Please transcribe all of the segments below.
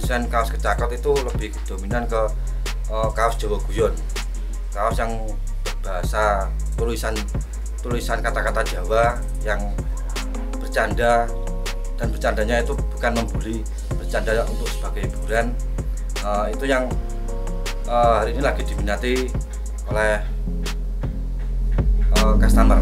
desain kaos kecakot itu lebih dominan ke kaos Jawa Guyon, kaos yang berbahasa tulisan kata-kata Jawa yang bercanda, dan bercandanya itu bukan membuli, bercanda untuk sebagai hiburan. Itu yang hari ini lagi diminati oleh customer.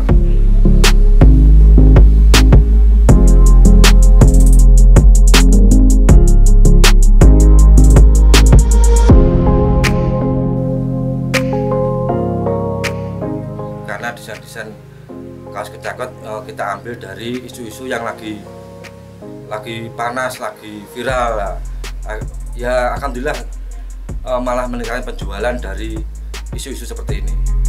Karena desain-desain kaos kecakot kita ambil dari isu-isu yang lagi panas, lagi viral lah. Ya alhamdulillah malah meningkatkan penjualan dari isu-isu seperti ini.